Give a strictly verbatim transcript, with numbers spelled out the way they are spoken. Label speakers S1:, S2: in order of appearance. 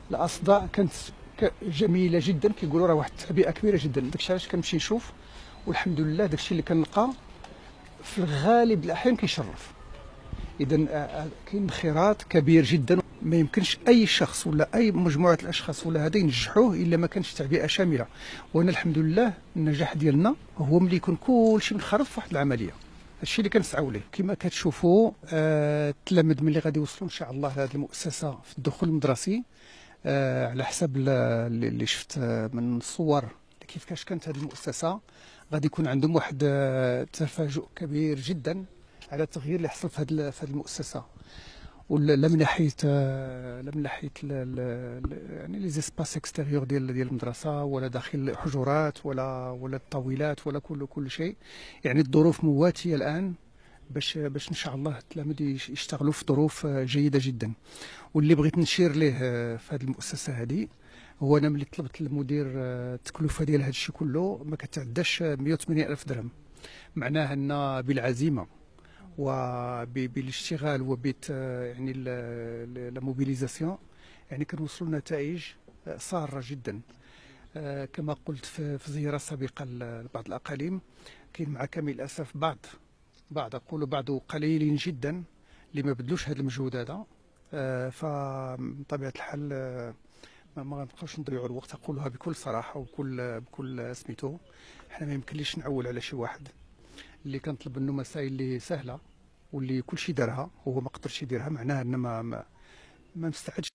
S1: الاصداء كانت ك- جميله جدا، كيقولوا راه واحد التعبئه كبيره جدا. داكشي علاش كنمشي نشوف، والحمد لله داكشي اللي كنلقى في الغالب الاحيان كيشرف. اذا كاين انخراط كبير جدا، ما يمكنش اي شخص ولا اي مجموعه الاشخاص ولا هذا ينجحوه الا ما كانش تعبئه شامله. وانا الحمد لله النجاح ديالنا هو ملي يكون كلشي منخرط في واحد العمليه. هادشي اللي كنسعاو ليه. كما كتشوفوا آه، التلاميذ ملي غادي يوصلوا ان شاء الله لهذه المؤسسه في الدخول المدرسي، آه، على حسب ال- اللي شفت آه، من الصور كيفاش كانت هذه المؤسسه، غادي يكون عندهم واحد آه، تفاجؤ كبير جدا على التغيير اللي حصل في هذه في هذه المؤسسه. ولا لا من ناحيه آه، لا من ناحيه ال- ال- ال- يعني لي زيسباس اكستيريور ديال ديال المدرسه، ولا داخل حجرات، ولا ولا الطاولات، ولا كل كل شيء. يعني الظروف مواتيه الان باش باش ان شاء الله التلاميذ يش- يشتغلوا في ظروف آه، جيده جدا. واللي بغيت نشير ليه آه، في هذه المؤسسه هذه، هو انا ملي طلبت المدير آه، التكلفه ديال هذا الشيء كله ما كتعداش مئة وثمانين ألف درهم. معناه ان بالعزيمه وبالاشتغال وبت يعني لا موبيليزاسيون، يعني كنوصلوا لنتائج آه، ساره جدا. آه، كما قلت في في زياره سابقه لبعض الاقاليم، كاين مع كامل الاسف بعض بعض اقول بعض قليلين جدا اللي ما بدلوش هذا المجهود هذا. آه، فبطبيعه الحال آه، ما ما غنبقاوش نضيعوا الوقت. اقولها بكل صراحه وبكل بكل سميتو، حنا ما يمكنليش نعول على شي واحد اللي كنطلب منه مسائل اللي سهله واللي كل شيء دارها هو ما قدرش يديرها. معناها ان ما ما, ما مستعدش